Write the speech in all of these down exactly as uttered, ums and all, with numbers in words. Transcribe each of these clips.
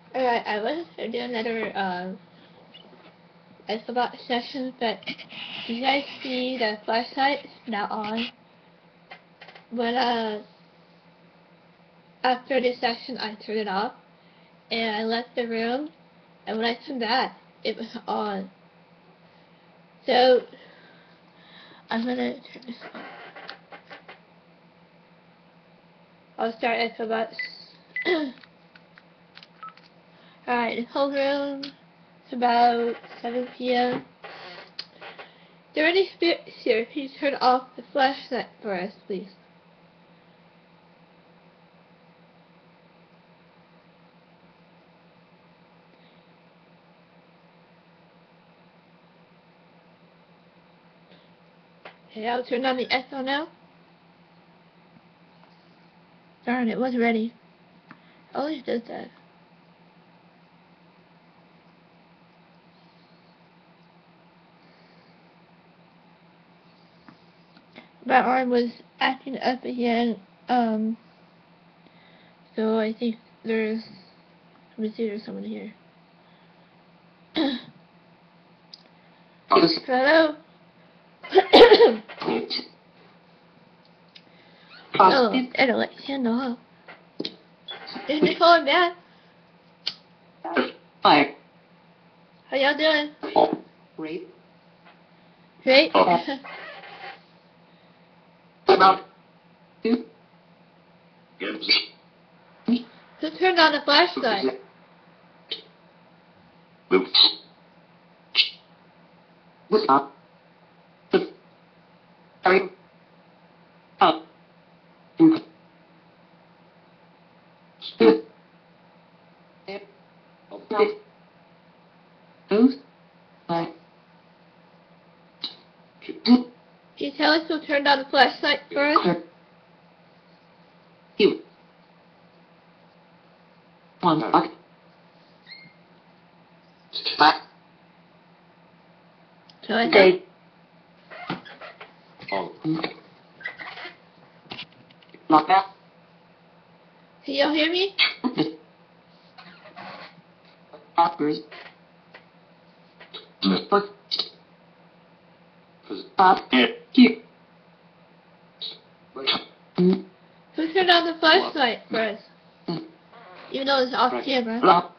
Alright, I was to do another uh, Echovox session, but do you guys see the flashlight is now on? When uh, after this session, I turned it off, and I left the room, and when I came back, it was on. So, I'm gonna turn this on. I'll start Echovox. Alright, the whole room, it's about seven p m Is there any spirits here? Please turn off the flashlight for us, please. Okay, I'll turn on the echo now. Darn, it was ready. Always does that. My arm was acting up again, um, so I think there's, let me see, there's someone here. Hello? Oh, and let handle, huh? Is my phone bad? Hi. How y'all doing? Great. Great? About two. Who turned on the flashlight? What's up? Sorry. Up. Who's? Hi. Can you tell us who turned on the flashlight first? You. One buck. Back. So I Dave. Oh. Lock out. Can y'all hear me? Offers. Look. Up. Here. Who turned on the flashlight first? Even though it's off camera. Lock.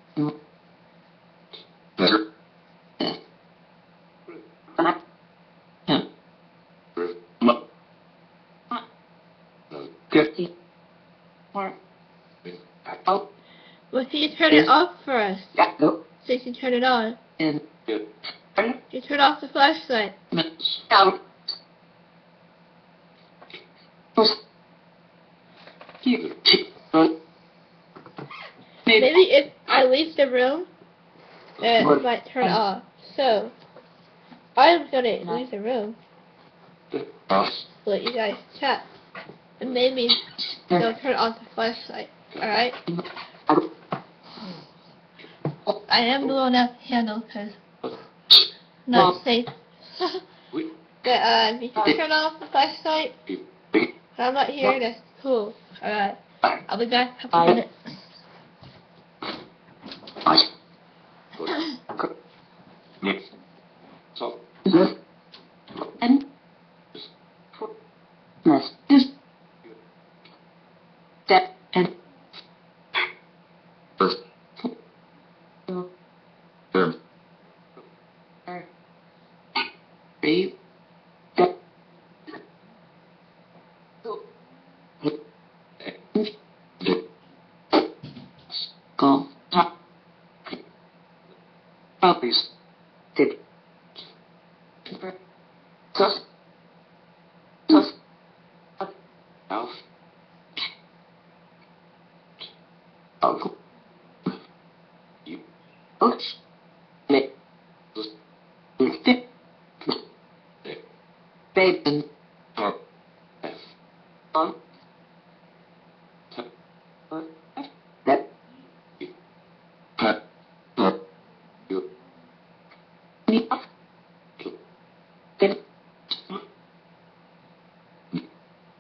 Oh. Well, can you turn it off for us? Yeah. Go. So you can turn it on. And. You turn off the flashlight. Out. Here. Maybe if I leave the room, it might turn off. So, I'm gonna leave the room. Let you guys chat. And maybe they'll turn off the flashlight. Alright? I am blowing out the candle because not safe. But uh, if you can turn off the flashlight, when I'm not here, that's cool. Alright. I'll be back in a couple minutes. So. And. Let's just. That and. First. Term. Three. Go. Top. Properties. Did. Sus. Sus. Alf. Uncle. You. Oops. Nick. Fit. Babe and. Or. F. On. T. That. Pat. Or. You. Me. Then.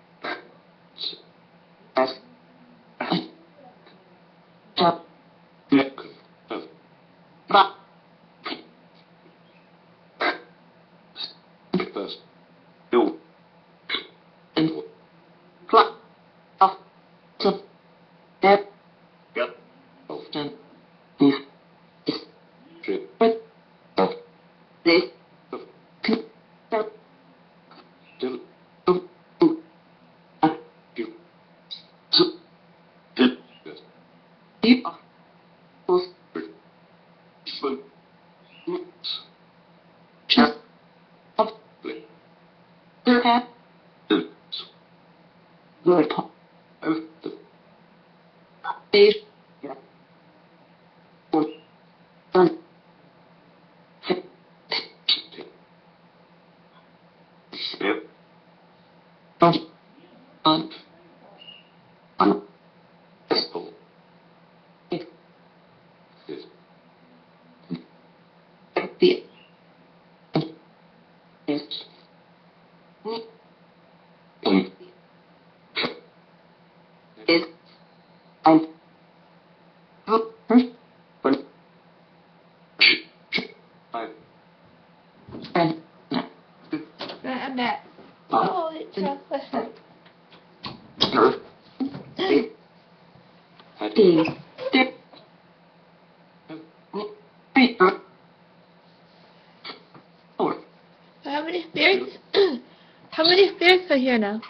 As. Top. I'm back. Oh, it's so listen. How many spirits? How many spirits are here now?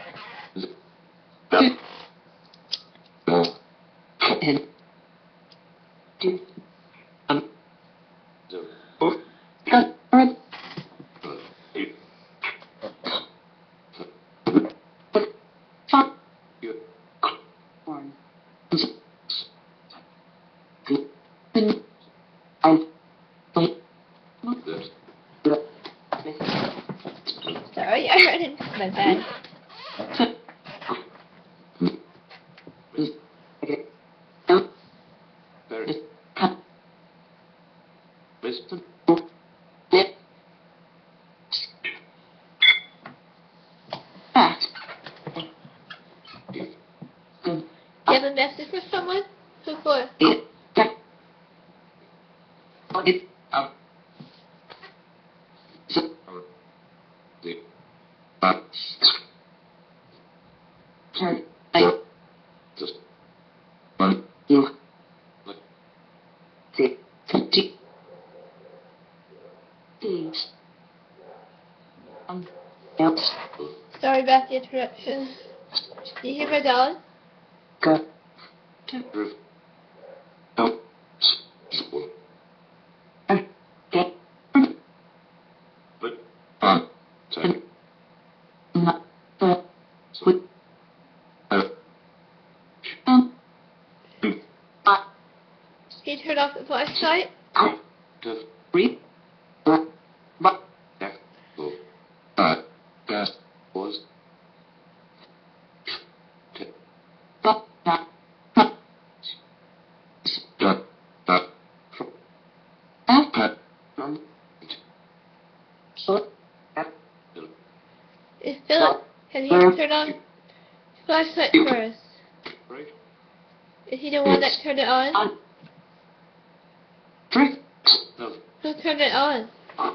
Sorry, I ran into my bed. You have a message for someone? Who for? Sorry about the interruption. Do you hear my dog? Can you turn off the flashlight? Is Philip, can you turn on the flashlight first? Is he the one that turned it on? Who turned it on?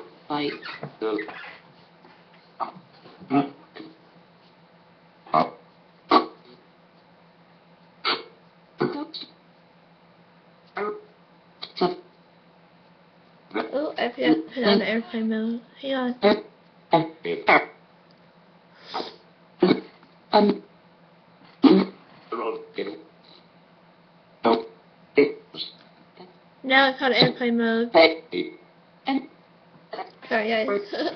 Oh, I forgot to put it on the airplane mode. Hang on. Now it's on airplane mode. Sorry guys.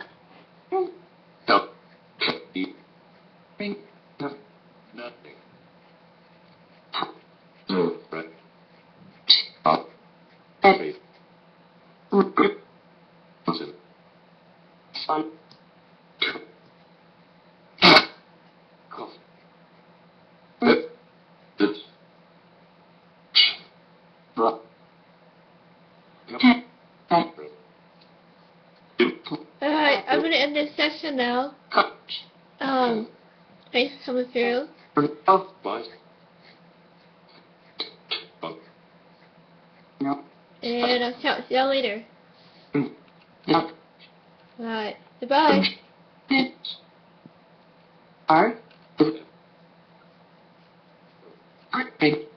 Alright, I'm gonna end this session now. Um, thanks for coming through. No. And I'll count. See y'all later. No. Alright. Goodbye. R. R.